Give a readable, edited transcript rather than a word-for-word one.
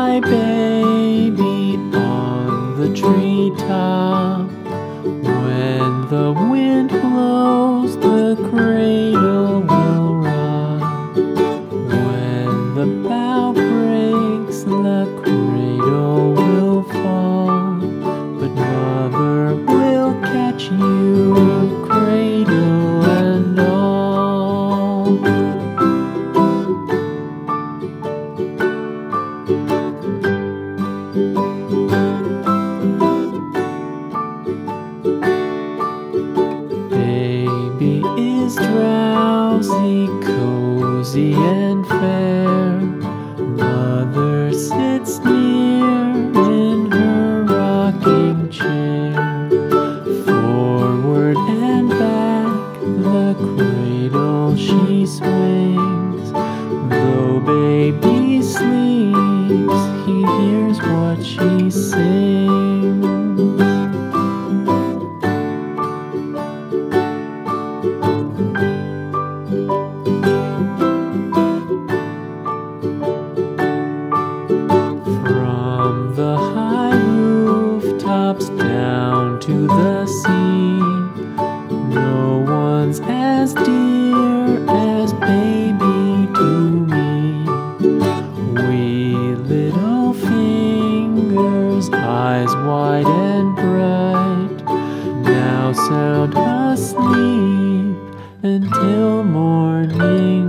my baby on the treetop. When the wind blows, the cradle will rock. When the bough breaks, the cradle will fall. But mother will catch you, cradle and all. Baby is drowsy, cozy and fair. Mother sits near in her rocking chair. Forward and back the cradle she swings. Though baby sleeps, he hears what she sings. From the high rooftops down to the sea, no one's as dear as baby to me. Wee little fingers, eyes wide and bright, now sound asleep until morning